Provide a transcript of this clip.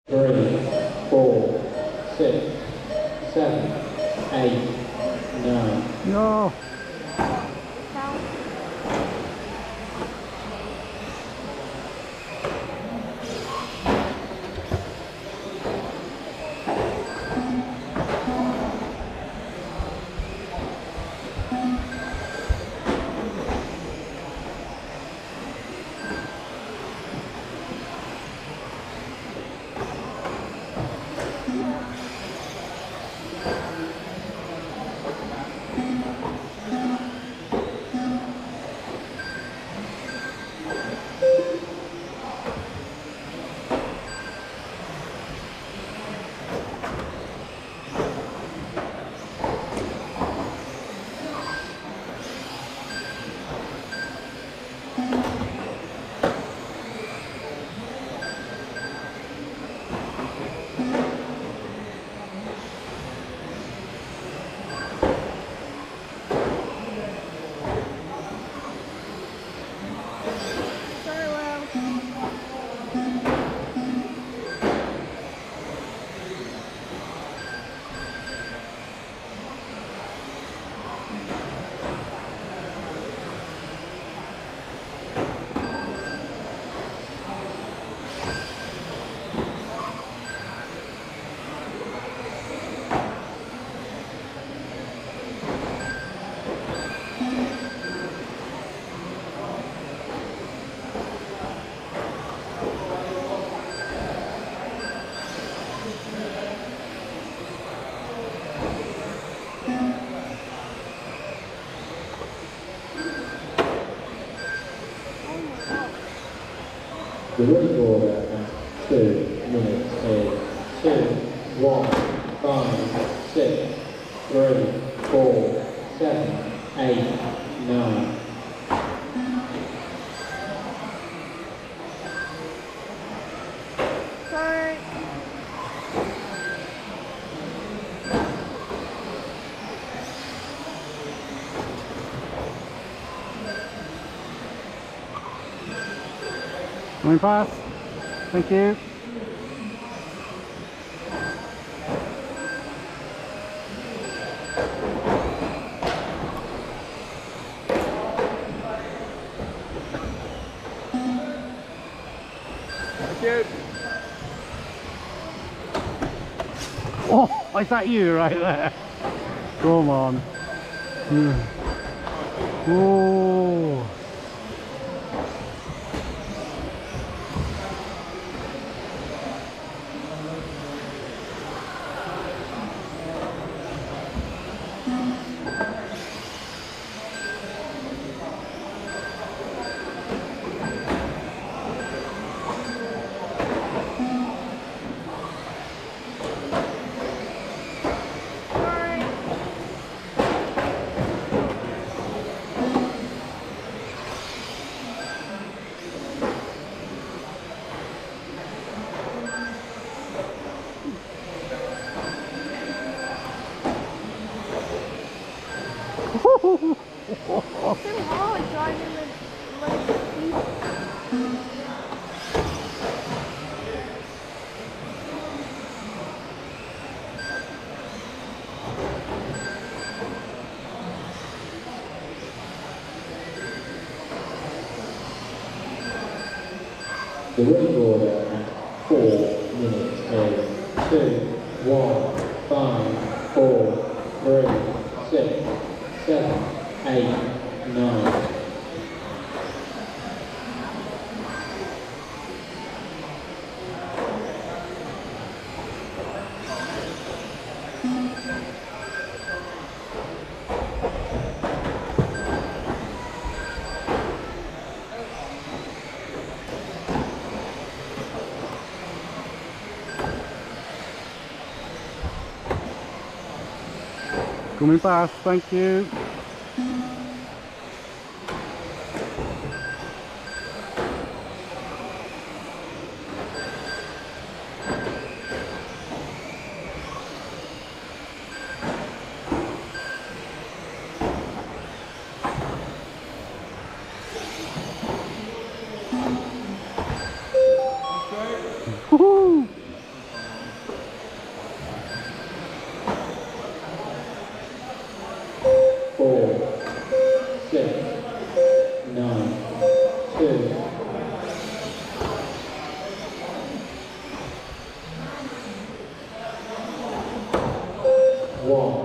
3, 4, 6, 7, 8, 9. No. The running order at 2 minutes is 2, 1, 5, 6, 3, 4, 7, 8, 9. Sorry. Going fast. Thank you. Thank you. Oh, is that you right there? Come on. Oh. It's so hard driving with loads of people. The running order at 4 minutes is 2, 1, 5, 4, 3, 6, 7, 8, 9. Coming fast, thank you. Woohoo! 6, 9, 2, 1.